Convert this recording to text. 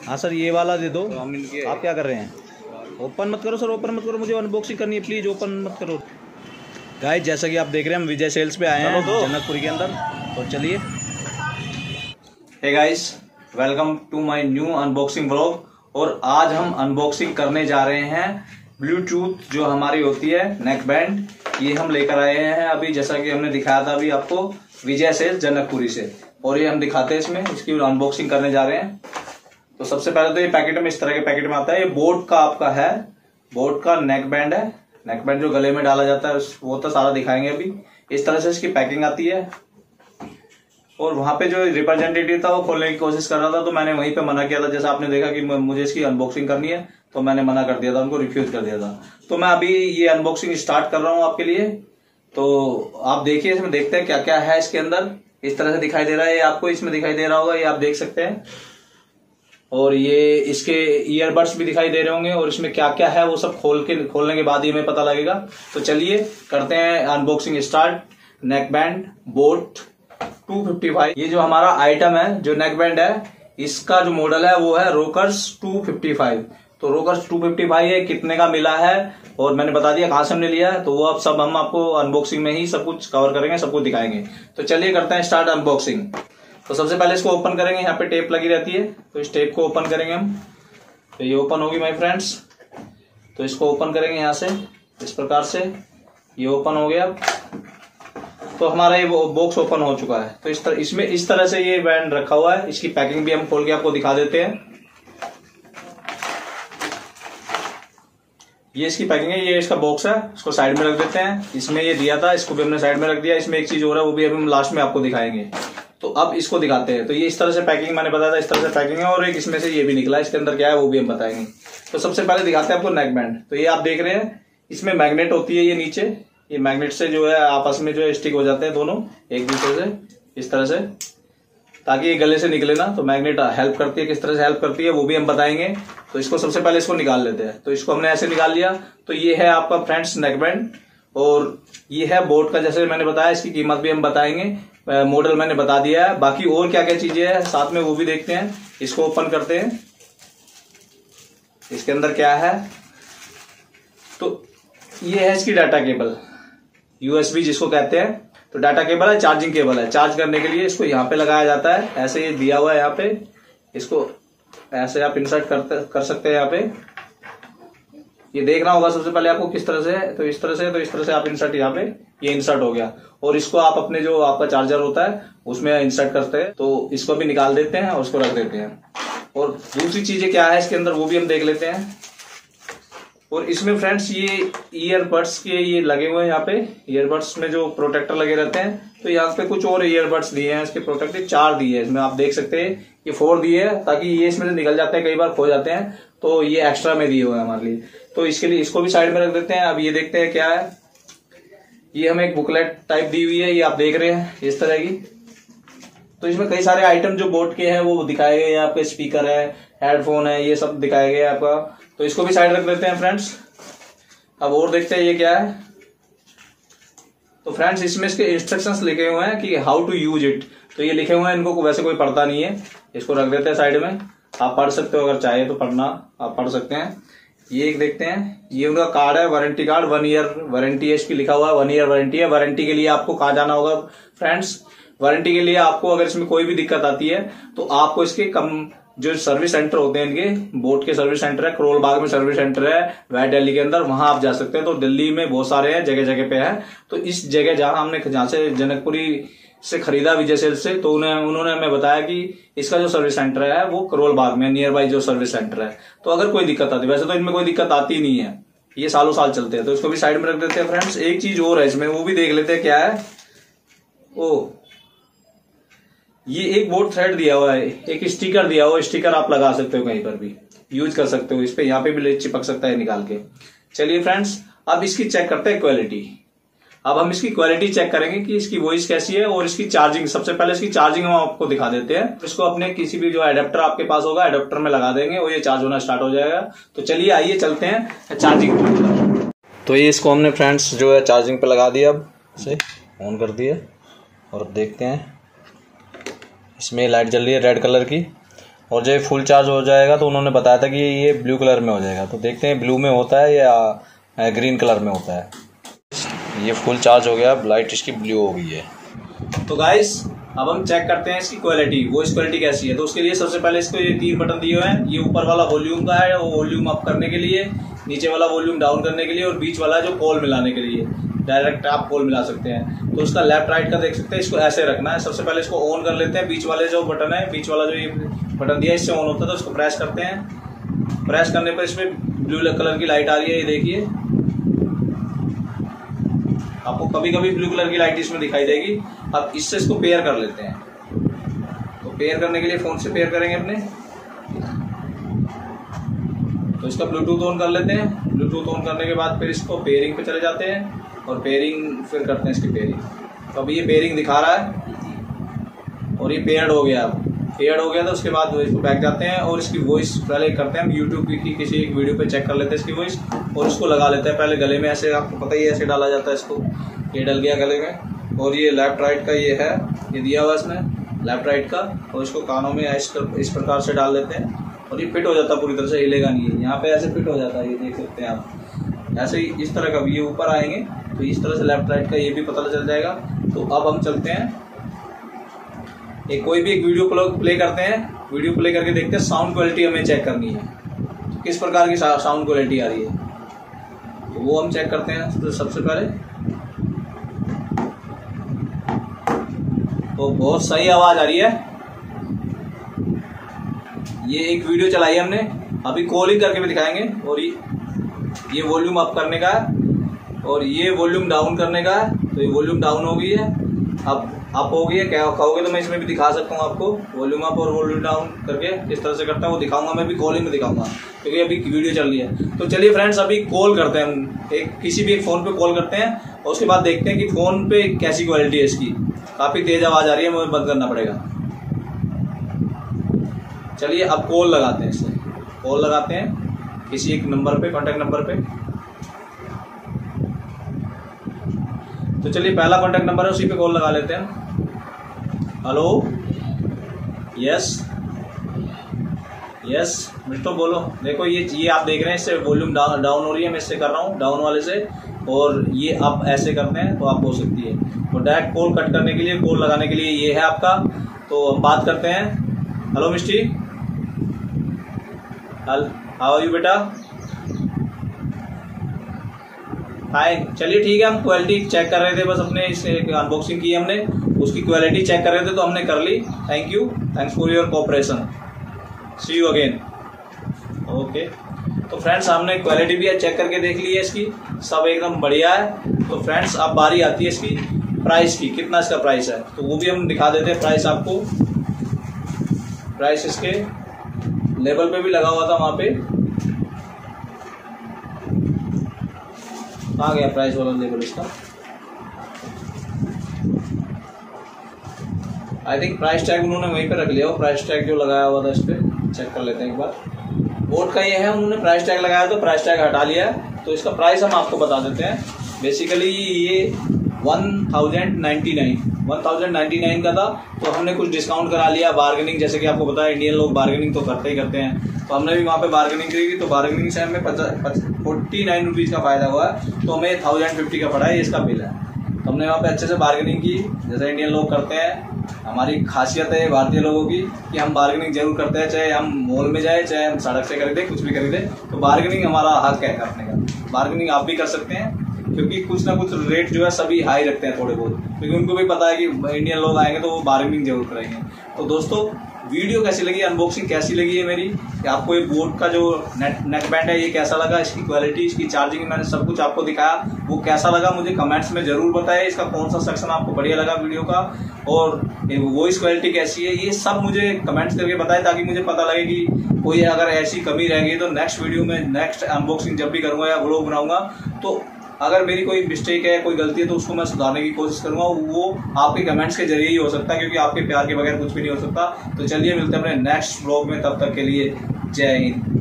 हाँ सर ये वाला दे दो। तो हम इनके आप क्या कर रहे हैं? ओपन मत करो सर, ओपन मत करो, मुझे अनबॉक्सिंग करनी है, प्लीज़ ओपन मत करो। गाइस जैसा कि आप देख रहे हैं हम विजय सेल्स पे आए हैं जनकपुरी के अंदर। तो चलिए, hey guys welcome to my new unboxing vlog. और आज हम अनबॉक्सिंग करने जा रहे हैं ब्लूटूथ जो हमारी होती है नेक बैंड। ये हम लेकर आए हैं अभी, जैसा कि हमने दिखाया था अभी आपको विजय सेल्स जनकपुरी से। और ये हम दिखाते हैं इसमें, इसकी अनबॉक्सिंग करने जा रहे हैं। तो सबसे पहले तो ये पैकेट में, इस तरह के पैकेट में आता है। ये बोट का आपका है, बोट का नेक बैंड है। नेक बैंड जो गले में डाला जाता है वो तो सारा दिखाएंगे अभी। इस तरह से इसकी पैकिंग आती है। और वहां पे जो रिप्रेजेंटेटिव था वो खोलने की कोशिश कर रहा था, तो मैंने वहीं पे मना किया था। जैसा आपने देखा कि मुझे इसकी अनबॉक्सिंग करनी है, तो मैंने मना कर दिया था, उनको रिफ्यूज कर दिया था। तो मैं अभी ये अनबॉक्सिंग स्टार्ट कर रहा हूँ आपके लिए। तो आप देखिए, इसमें देखते हैं क्या क्या है इसके अंदर। इस तरह से दिखाई दे रहा है, ये आपको इसमें दिखाई दे रहा होगा, ये आप देख सकते हैं। और ये इसके ईयरबड्स भी दिखाई दे रहे होंगे। और इसमें क्या क्या है वो सब खोलने के बाद ही हमें पता लगेगा। तो चलिए करते हैं unboxing start. Neck band boAt 255, ये जो हमारा आइटम है, जो नेक बैंड है, इसका जो मॉडल है वो है रोकर्स 255। तो रोकर्स 255 है, कितने का मिला है और मैंने बता दिया कहां से हमने लिया है। तो वो अब सब हम आपको अनबॉक्सिंग में ही सब कुछ कवर करेंगे, सब कुछ दिखाएंगे। तो चलिए करते हैं स्टार्ट अनबॉक्सिंग। तो सबसे पहले इसको ओपन करेंगे, यहाँ पे टेप लगी रहती है, तो इस टेप को ओपन करेंगे हम। तो ये ओपन होगी माय फ्रेंड्स। तो इसको ओपन करेंगे यहाँ से, इस प्रकार से। ये ओपन हो गया। तो हमारा ये बॉक्स ओपन हो चुका है। तो इसमें इस तरह से ये बैंड रखा हुआ है। इसकी पैकिंग भी हम खोल के आपको दिखा देते हैं। ये इसकी पैकिंग है, ये इसका बॉक्स है, इसको साइड में रख देते हैं। इसमें ये दिया था, इसको भी हमने साइड में रख दिया। इसमें एक चीज और है, वो भी अभी हम लास्ट में आपको दिखाएंगे। तो अब इसको दिखाते हैं। तो ये इस तरह से पैकिंग, मैंने बताया था इस तरह से पैकिंग है। और एक इसमें से ये भी निकला, इसके अंदर क्या है वो भी हम बताएंगे। तो सबसे पहले दिखाते हैं आपको नेक बैंड। तो ये आप देख रहे हैं, इसमें मैग्नेट होती है, ये नीचे ये मैग्नेट से जो है आपस में जो है स्टिक हो जाते हैं दोनों एक दूसरे से, इस तरह से, ताकि ये गले से निकले ना। तो मैग्नेट हेल्प करती है, किस तरह से हेल्प करती है वो भी हम बताएंगे। तो इसको सबसे पहले इसको निकाल लेते हैं। तो इसको हमने ऐसे निकाल लिया। तो ये है आपका फ्रेंड्स नेक बैंड। और ये है बोट का, जैसे मैंने बताया, इसकी कीमत भी हम बताएंगे, मॉडल मैंने बता दिया है। बाकी और क्या क्या चीजें हैं साथ में वो भी देखते हैं। इसको ओपन करते हैं, इसके अंदर क्या है। तो ये है इसकी डाटा केबल, यूएसबी जिसको कहते हैं। तो डाटा केबल है, चार्जिंग केबल है। चार्ज करने के लिए इसको यहाँ पे लगाया जाता है, ऐसे ये दिया हुआ है यहाँ पे। इसको ऐसे आप इंसर्ट कर सकते हैं यहाँ पे। ये देखना होगा सबसे पहले आपको किस तरह से है। तो इस तरह से, तो इस तरह से आप इंसर्ट, यहाँ पे ये इंसर्ट हो गया। और इसको आप अपने जो आपका चार्जर होता है उसमें इंसर्ट करते हैं। तो इसको भी निकाल देते हैं और उसको रख देते हैं। और दूसरी चीजें क्या है इसके अंदर वो भी हम देख लेते हैं। और इसमें फ्रेंड्स ये ईयरबड्स के ये लगे हुए हैं यहाँ पे। ईयरबड्स में जो प्रोटेक्टर लगे रहते हैं, तो यहाँ पे कुछ और ईयरबड्स दिए हैं इसके प्रोटेक्टर, 4 दिए हैं इसमें, आप देख सकते हैं। ये 4 दिए हैं, ताकि ये इसमें से निकल जाते हैं, कई बार खो जाते हैं, तो ये एक्स्ट्रा में दिए हुए हैं हमारे लिए। तो इसके लिए इसको भी साइड में रख देते हैं। अब ये देखते हैं क्या है। ये हमें एक बुकलेट टाइप दी हुई है, ये आप देख रहे हैं इस तरह की। तो इसमें कई सारे आइटम जो बोट के हैं वो दिखाए गए हैं। आपके स्पीकर है, हेडफोन है, ये सब दिखाए गए हैं आपका। तो इसको भी साइड रख देते हैं फ्रेंड्स। अब और देखते हैं ये क्या है। तो फ्रेंड्स इसमें इसके इंस्ट्रक्शंस लिखे हुए हैं कि हाउ टू यूज इट। तो ये लिखे हुए हैं, इनको वैसे कोई पढ़ता नहीं है। इसको रख देते हैं साइड में। आप पढ़ सकते हो, अगर चाहे तो पढ़ना आप पढ़ सकते हैं। ये एक देखते हैं, ये उनका कार्ड है, वारंटी कार्ड, 1 ईयर वारंटी है इसकी, लिखा हुआ है 1 ईयर वारंटी है। वारंटी के लिए आपको कहाँ जाना होगा फ्रेंड्स? वारंटी के लिए आपको अगर इसमें कोई भी दिक्कत आती है तो आपको इसके जो सर्विस सेंटर होते हैं इनके, बोट के सर्विस सेंटर है, करोल बाग में सर्विस सेंटर है, वेस्ट दिल्ली के अंदर, वहां आप जा सकते हैं। तो दिल्ली में बहुत सारे हैं, जगह जगह पे है। तो इस जगह जहां से जनकपुरी से खरीदा विजय सेल्स से, तो उन्होंने हमें बताया कि इसका जो सर्विस सेंटर है वो करोल बाग में नियर बाई जो सर्विस सेंटर है। तो अगर कोई दिक्कत आती है, वैसे तो इनमें कोई दिक्कत आती नहीं है, ये सालों साल चलते हैं। तो इसको भी साइड में रख देते हैं फ्रेंड्स। एक चीज और है इसमें, वो भी देख लेते हैं क्या है। ओ, ये एक बोट थ्रेड दिया हुआ है, एक स्टिकर दिया हुआ है। स्टिकर आप लगा सकते हो, कहीं पर भी यूज कर सकते हो। इस पे यहाँ पे भी चिपक सकता है निकाल के। चलिए फ्रेंड्स, अब इसकी चेक करते हैं क्वालिटी। अब हम इसकी क्वालिटी चेक करेंगे कि इसकी वॉइस कैसी है और इसकी चार्जिंग। सबसे पहले इसकी चार्जिंग हम आपको दिखा देते हैं। इसको अपने किसी भी जो एडेप्टर आपके पास होगा, एडेप्टर में लगा देंगे और ये चार्ज होना स्टार्ट हो जाएगा। तो चलिए आइए चलते हैं चार्जिंग। तो ये इसको हमने फ्रेंड्स जो है चार्जिंग पे लगा दिया, अब इसे ऑन कर दिया और देखते हैं। इसमें लाइट जल रही है रेड कलर की। और जब फुल चार्ज हो जाएगा तो उन्होंने बताया था कि ये ब्लू कलर में हो जाएगा। तो देखते हैं ब्लू में होता है या ग्रीन कलर में होता है। ये फुल चार्ज हो गया, लाइट इसकी ब्लू हो गई है। तो गाइस अब हम चेक करते हैं इसकी क्वालिटी, वॉइस क्वालिटी कैसी है। तो उसके लिए सबसे पहले इसको ये 3 बटन दिए हुए हैं। ये ऊपर वाला वॉल्यूम का है, वो वॉल्यूम अप करने के लिए, नीचे वाला वॉल्यूम डाउन करने के लिए, और बीच वाला जो कॉल मिलाने के लिए, डायरेक्ट आप कॉल मिला सकते हैं। तो उसका लेफ्ट राइट का देख सकते हैं। इसको ऐसे रखना है। सबसे पहले इसको ऑन कर लेते हैं। बीच वाले जो बटन है, बीच वाला जो ये बटन दिया है इससे ऑन होता है, तो उसको प्रेस करते हैं। प्रेस करने पर इसमें ब्लू कलर की लाइट आ रही है, ये देखिए। आपको कभी कभी ब्लू कलर की लाइट इसमें दिखाई देगी। अब इससे इसको पेयर कर लेते हैं। तो पेयर करने के लिए फोन से पेयर करेंगे अपने। तो इसका ब्लूटूथ ऑन कर लेते हैं। ब्लूटूथ ऑन करने के बाद फिर इसको पेयरिंग पे चले जाते हैं और पेयरिंग फिर करते हैं इसकी पेयरिंग। तो अभी ये पेयरिंग दिखा रहा है और ये पेयर्ड हो गया। अब पेयर्ड हो गया तो उसके बाद इसको बैक जाते हैं और इसकी वॉइस पहले करते हैं हम यूट्यूब की किसी एक वीडियो पे चेक कर लेते हैं इसकी वॉइस, और इसको लगा लेते हैं पहले गले में। ऐसे आपको पता ही है, ऐसे डाला जाता है इसको। ये डल गया गले में। और ये लेफ्ट राइट का ये है, ये दिया हुआ इसमें लेफ्ट राइट का। और इसको कानों में इस प्रकार से डाल लेते हैं और ये फिट हो जाता है पूरी तरह से, हिलेगा नहीं है। यहाँ पे ऐसे फिट हो जाता है, ये देख सकते हैं आप। ऐसे ही इस तरह का भी ये ऊपर आएंगे तो इस तरह से लेफ्ट राइट का ये भी पता चल जाएगा। तो अब हम चलते हैं, कोई भी एक वीडियो प्ले करते हैं। वीडियो प्ले करके देखते हैं, साउंड क्वालिटी हमें चेक करनी है, किस प्रकार की साउंड क्वालिटी आ रही है। तो वो हम चेक करते हैं। तो सबसे पहले तो बहुत सही आवाज आ रही है। ये एक वीडियो चलाई है हमने, अभी कॉलिंग करके भी दिखाएंगे। और ये वॉल्यूम अप करने का है और ये वॉल्यूम डाउन करने का है। तो ये वॉल्यूम डाउन हो गई है, अब अप हो गई है। क्या कहोगे तो मैं इसमें भी दिखा सकता हूँ आपको, वॉल्यूम अप और वॉल्यूम डाउन करके किस तरह से करता है वो दिखाऊंगा। मैं भी कॉलिंग में दिखाऊंगा क्योंकि अभी वीडियो चल रही है। तो चलिए फ्रेंड्स, अभी कॉल करते हैं हम, किसी भी एक फोन पे कॉल करते हैं और उसके बाद देखते हैं कि फोन पे कैसी क्वालिटी है इसकी। काफी तेज आवाज आ रही है, मुझे बंद करना पड़ेगा। चलिए अब कॉल लगाते हैं, इससे कॉल लगाते हैं किसी एक नंबर पे, कॉन्टेक्ट नंबर पे। तो चलिए पहला कॉन्टेक्ट नंबर है, उसी पे कॉल लगा लेते हैं। हेलो, यस मिस्टर बोलो। देखो ये आप देख रहे हैं, इससे वॉल्यूम डाउन हो रही है, मैं इससे कर रहा हूँ डाउन वाले से, और ये आप ऐसे करते हैं तो आप हो सकती है। तो डायरेक्ट कॉल कट करने के लिए, कॉल लगाने के लिए ये है आपका। तो हम बात करते हैं। Hello Misty, how are you बेटा? फाइन। चलिए ठीक है, हम क्वालिटी चेक कर रहे थे, बस अपने इस अनबॉक्सिंग की हमने, उसकी क्वालिटी चेक कर रहे थे तो हमने कर ली। Thank you, thanks for your cooperation, see you again. Okay. तो फ्रेंड्स हमने क्वालिटी भी चेक करके देख ली है इसकी, सब एकदम बढ़िया है। तो फ्रेंड्स अब बारी आती है इसकी प्राइस की, कितना इसका प्राइस है तो वो भी हम दिखा देते हैं। प्राइस आपको, प्राइस इसके लेबल पे भी लगा हुआ था, वहां पे आ गया प्राइस वाला लेबल इसका। आई थिंक प्राइस टैग उन्होंने वहीं पे रख लिया हो, प्राइस टैग जो लगाया हुआ था इस पे चेक कर लेते हैं एक बार। बोट का ये है, उन्होंने प्राइस टैग लगाया तो प्राइस टैग हटा लिया है। तो इसका प्राइस हम आपको बता देते हैं। बेसिकली ये 1099 का था, तो हमने कुछ डिस्काउंट करा लिया, बार्गेनिंग, जैसे कि आपको पता है इंडियन लोग बार्गेनिंग तो करते ही करते हैं। तो हमने भी वहाँ पे बार्गेनिंग करी, तो बार्गेनिंग से हमें 49 रुपीज़ का फायदा हुआ है, तो हमें 1050 का पड़ा है, इसका बिल है। तो हमने वहाँ पे अच्छे से बार्गेनिंग की, जैसे इंडियन लोग करते हैं। हमारी खासियत है भारतीय लोगों की कि हम बार्गेनिंग जरूर करते हैं, चाहे हम मॉल में जाए, चाहे हम सड़क से खरीदे, कुछ भी खरीदे, तो बार्गेनिंग हमारा हक है करने का। बार्गेनिंग आप भी कर सकते हैं, क्योंकि कुछ ना कुछ रेट जो है सभी हाई रखते हैं थोड़े बहुत, क्योंकि उनको भी पता है कि इंडियन लोग आएंगे तो वो बार्गेनिंग जरूर करेंगे। तो दोस्तों वीडियो कैसी लगी, अनबॉक्सिंग कैसी लगी है मेरी, कि आपको ये बोट का जो नेक बैंड है ये कैसा लगा, इसकी क्वालिटी, इसकी चार्जिंग, मैंने सब कुछ आपको दिखाया, वो कैसा लगा मुझे कमेंट्स में जरूर बताएं। इसका कौन सा सेक्शन आपको बढ़िया लगा वीडियो का, और वॉइस क्वालिटी कैसी है, ये सब मुझे कमेंट्स करके बताएं, ताकि मुझे पता लगे कि कोई अगर ऐसी कमी रह गई तो नेक्स्ट वीडियो में, नेक्स्ट अनबॉक्सिंग जब भी करूंगा या व्लॉग बनाऊंगा, तो अगर मेरी कोई मिस्टेक है, कोई गलती है, तो उसको मैं सुधारने की कोशिश करूंगा। वो आपके कमेंट्स के जरिए ही हो सकता है, क्योंकि आपके प्यार के बगैर कुछ भी नहीं हो सकता। तो चलिए मिलते हैं अपने नेक्स्ट व्लॉग में, तब तक के लिए जय हिंद।